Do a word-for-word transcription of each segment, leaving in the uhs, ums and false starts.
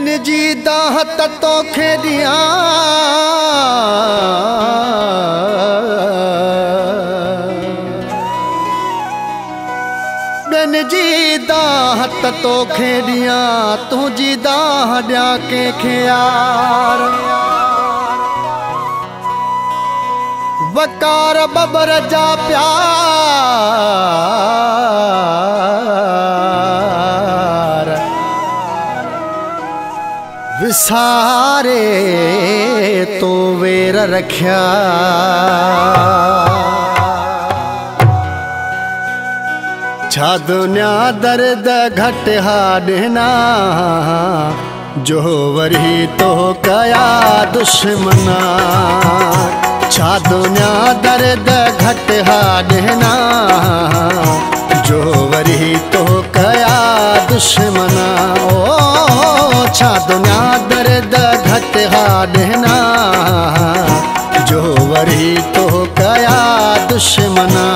बिन जी दाहत तो खेदियां बिन जी दाहत तो खेदियां तुझी दाह दिया के खियार वकार बबर जा प्यार विसारे तो वेर रख्या छा दुनिया दर्द घट हाडना जो वरी तो कया दुश्मना छा दुनिया दर्द घट हाडना जो वरी तो कया दुश्मना ओ छा दुनिया दर्द घट हाडना जो वरी तो कया दुश्मना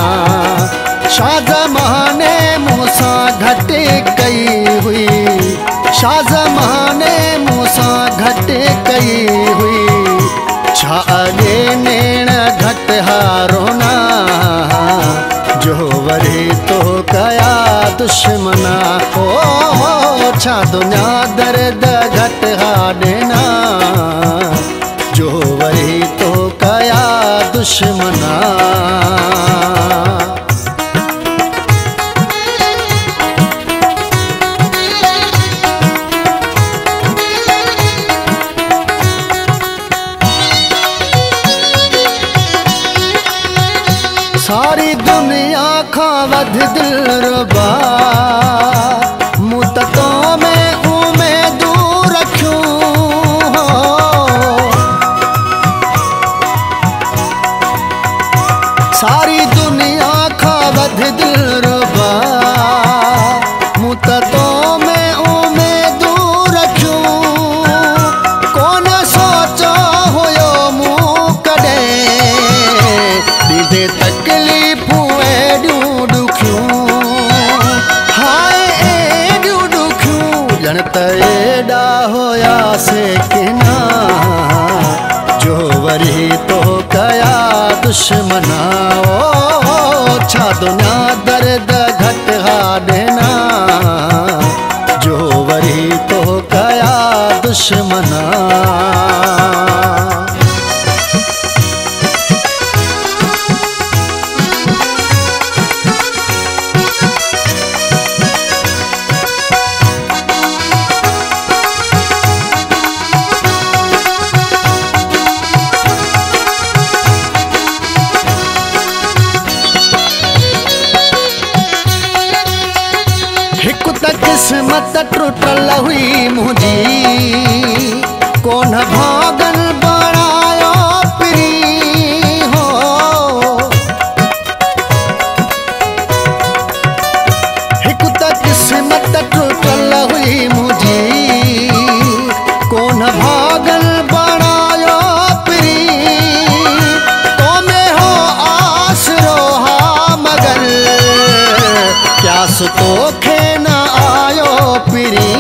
शाहजहां ने मूसा घट कई हुई शाहजहां ने मूसा घट कई हुई छा अगे नेण घट हारोना जो वरी तो कया दुश्मना ओ छा दुनिया दर्द घट हाडना जो वरी तो कया दुश्मना सारी दुनिया खा वध दिलरुबा मुत तो मैं उम्मीद रखूं सारी दुनिया खा वध दिलरुबा मुत तो मैं उम्मीद रखूं कौन सोचो होयो मुँह कदे दीदे तकलीफूं एडियूं दुखियूं हाय एडियूं दुखियूं ॼण त एॾा हुयासे किना जो वरी तो कया दुश्मना ओ छा दुनिया दर्द घट हाडना जो वरी तो कया दुश्मना किस्मत टूटल हुई मुझी कौन भागन बनायो प्री हो हिकु त किस्मत टूटल हुई मुझी कौन भागन बनायो प्री तो में हो आसरो हा मगर प्यास तो खे न आयो पिरी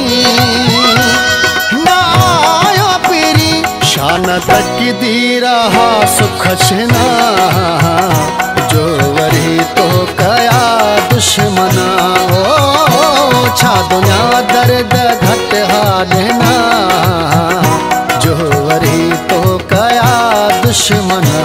न आयो पिरी शान तक दी रहा सुख छना जो वरी तो कया दुश्मना ओ छा दुनिया दर्द घट हाडना जो वरी तो कया दुश्मना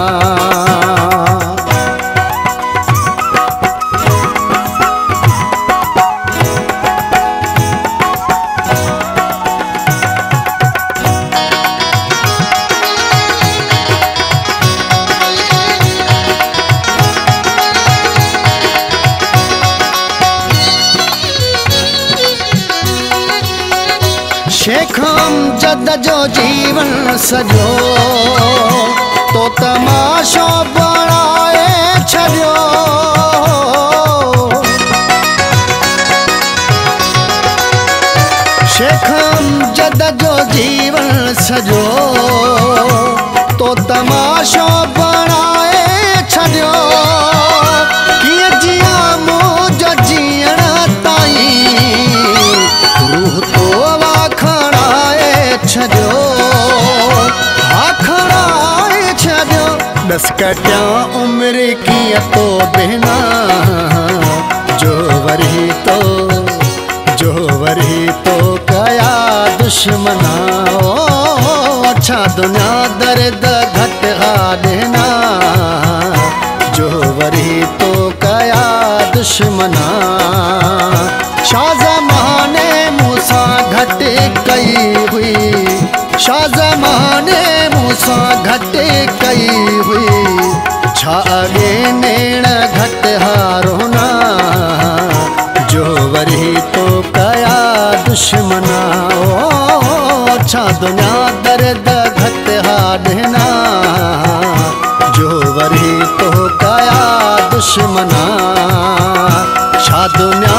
शेख अमजद जो जीवन सजो तो तमाशो बणाए छॾियो शेख अमजद जो जीवन सजो तो तमाशो बणाए छॾियो कीअं जियां मुंहिंजो जीअण ताईं रूह तो वाखा छॾियो आखड़ाए छॾियो दस कटिया उमिरि कीअं तो बिना जो वरी तो जो वरी तो कया दुश्मना अच्छा दुनिया दर्द घट हा देना जो वरी तो कया दुश्मना शाहजहां ने मूसा घट कई हुई शाहजहां ने मूसा घट कई हुई छा अॻे नेण घट हारोना जो वरी तो कया दुश्मना छा दुनिया दर्द घट हा देना जो वरी तो कया दुश्मना छा दुनिया